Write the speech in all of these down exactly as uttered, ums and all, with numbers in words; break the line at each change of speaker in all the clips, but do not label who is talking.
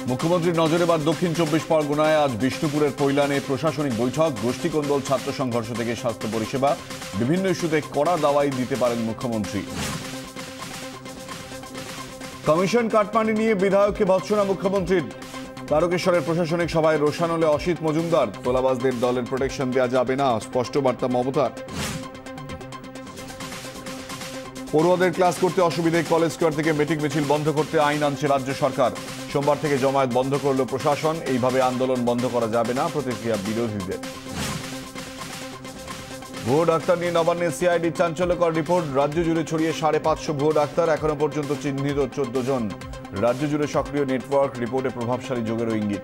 মুখ্যমন্ত্রীর নজরে এবার দক্ষিণ চব্বিশ পরগনায় আজ বিষ্ণুপুরের কৈলানে প্রশাসনিক বৈঠক। গোষ্ঠীকন্দল ছাত্র সংঘর্ষ থেকে স্বাস্থ্য পরিষেবা, বিভিন্ন ইস্যুতে কড়া দাওয়াই দিতে পারেন মুখ্যমন্ত্রী। কমিশন কাটমানি নিয়ে বিধায়ককে ভৎসনা মুখ্যমন্ত্রীর। তারকেশ্বরের প্রশাসনিক সভায় রোষান হলে অসিত মজুমদার। তোলাবাজদের দলের প্রোটেকশন দেওয়া যাবে না, স্পষ্ট বার্তা মমতার। পড়ুয়াদের ক্লাস করতে অসুবিধে, কলেজ স্কোয়ার থেকে মিটিং মিছিল বন্ধ করতে আইন আনছে রাজ্য সরকার। সোমবার থেকে জমায়েত বন্ধ করল প্রশাসন। এইভাবে আন্দোলন বন্ধ করা যাবে না, প্রতিক্রিয়া বিরোধীদের। ভুয়ো ডাক্তার নিয়ে নবান্নে সিআইডি চাঞ্চল্যকর রিপোর্ট। রাজ্য জুড়ে ছড়িয়ে সাড়ে পাঁচশো ভুয়ো ডাক্তার, এখনো পর্যন্ত চিহ্নিত চোদ্দ জন। রাজ্য জুড়ে সক্রিয় নেটওয়ার্ক, রিপোর্টে প্রভাবশালী যোগেরও ইঙ্গিত।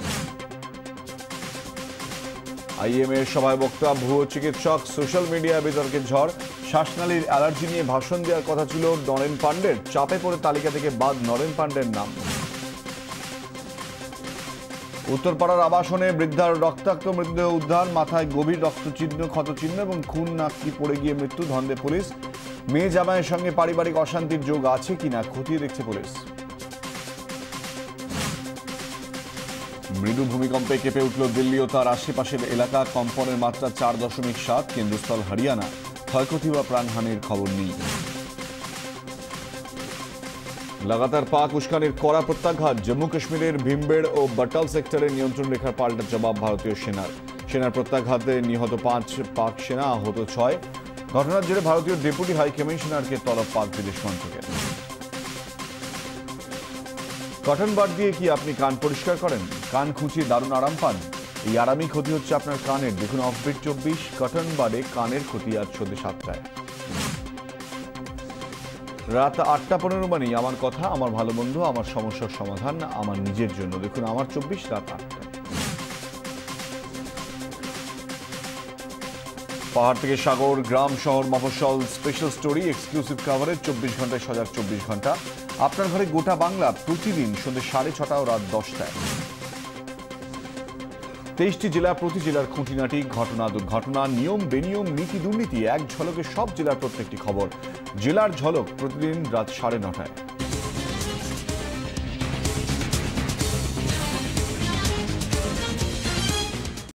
আইএমএ এর সভায় বক্তা ভুয়ো চিকিৎসক, সোশ্যাল মিডিয়ায় বিতর্কের ঝড়। শ্বাসনালীর অ্যালার্জি নিয়ে ভাষণ দেওয়ার কথা ছিল নরেন পাণ্ডের, চাপে পড়ে তালিকা থেকে বাদ নরেন পাণ্ডের নাম। উত্তরপাড়ার আবাসনে বৃদ্ধার রক্তাক্ত মৃতদেহ উদ্ধার, মাথায় গভীর রক্তচিহ্ন, ক্ষতচিহ্ন এবং খুন নাকটি পড়ে গিয়ে মৃত্যু। ধন্দে পুলিশ। মেয়ে জামাইয়ের সঙ্গে পারিবারিক অশান্তির যোগ আছে কিনা খতিয়ে দেখছে পুলিশ। মৃদু ভূমিকম্পে কেঁপে উঠল দিল্লি ও তার আশেপাশের এলাকা। কম্পনের মাত্রা চার দশমিক সাত, কেন্দ্রস্থল হরিয়ানা। ক্ষয়ক্ষতি বা প্রাণহানির খবর নেই। লাগাতার পাক উস্কানির কড়া প্রত্যাঘাত। জম্মু কাশ্মীরের ভীমবেড় ও বটাল সেক্টরের নিয়ন্ত্রণ রেখার পাল্টা জবাব ভারতীয় সেনার। সেনার প্রত্যাঘাতে নিহত পাঁচ পাক সেনা, আহত ছয়। ঘটনার জেরে ভারতীয় ডেপুটি হাই কমিশনারকে তলব পাক বিদেশ মন্ত্রকের। কটন বাড দিয়ে কি আপনি কান পরিষ্কার করেন? কান খুঁচিয়ে দারুণ আরাম পান? এই আরামই ক্ষতি হচ্ছে আপনার কানের। দেখুন অফবিট চব্বিশ, কটন বাডে কানের ক্ষতি আজ সন্ধ্যে সাতটায়। রাত আটটা পনেরো মানে আমার কথা, আমার ভালো বন্ধু, আমার সমস্যার সমাধান, আমার নিজের জন্য। দেখুন আমার চব্বিশ, রাত আটটায়। পাহাড় থেকে সাগর, গ্রাম শহর মফস্বল, স্পেশাল স্টোরি, এক্সক্লুসিভ কাভারেজ। চব্বিশ ঘন্টায় সজাগ চব্বিশ ঘন্টা। আপনার ঘরে গোটা বাংলা, প্রতিদিন সন্ধ্যে সাড়ে ছটা ও রাত দশটায়। তেইশটি জেলা, প্রতি জেলার খুঁটিনাটি, ঘটনা দুর্ঘটনা, নিয়ম বেনিয়ম, নীতি দুর্নীতি, এক ঝলকে সব জেলার প্রত্যেকটি খবর। জেলার ঝলক প্রতিদিন রাত সাড়ে নটায়।